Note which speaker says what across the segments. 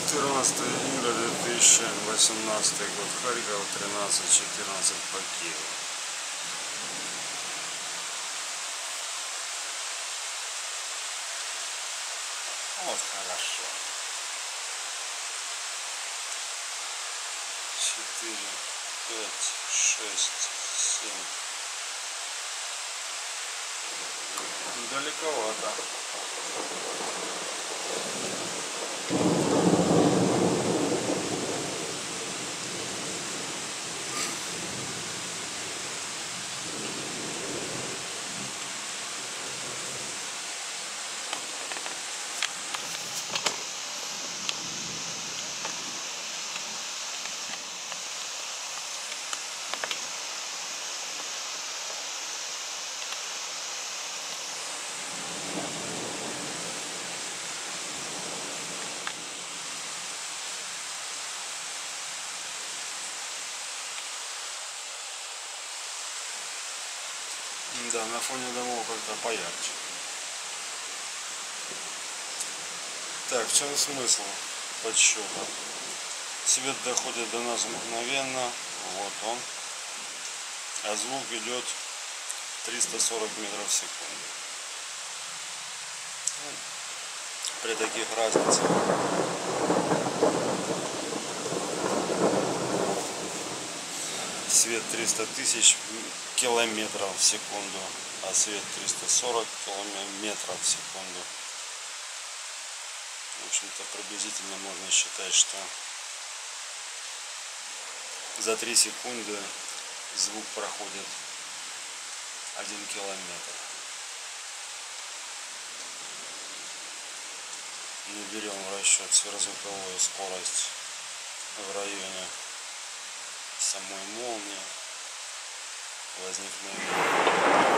Speaker 1: 14 июля 2018 год, Харьков, 13:14 по Киеву. Вот хорошо. 4, 5, 6, 7. Далековато. Да, на фоне домов как-то поярче. Так, в чем смысл подсчета? Свет доходит до нас мгновенно, вот он, а звук идет 340 метров в секунду. При таких разницах свет 300 тысяч километров в секунду, а свет 340 километров в секунду. В общем-то, приблизительно можно считать, что за 3 секунды звук проходит 1 километр. Не берем в расчет сверхзвуковую скорость в районе самой молнии возникновения.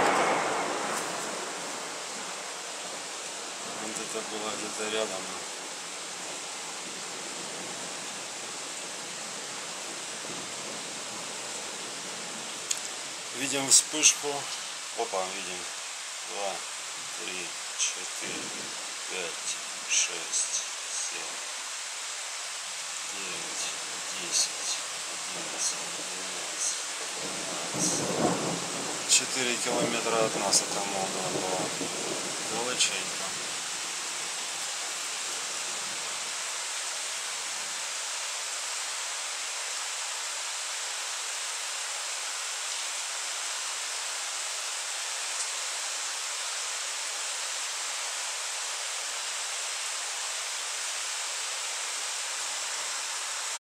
Speaker 1: Вот это было где-то рядом. Видим вспышку. Опа, видим. 2, 3, 4, 5, 6, 7, 9, 10, 11, 12, 13. 4 километра от нас эта молния была. Далечень.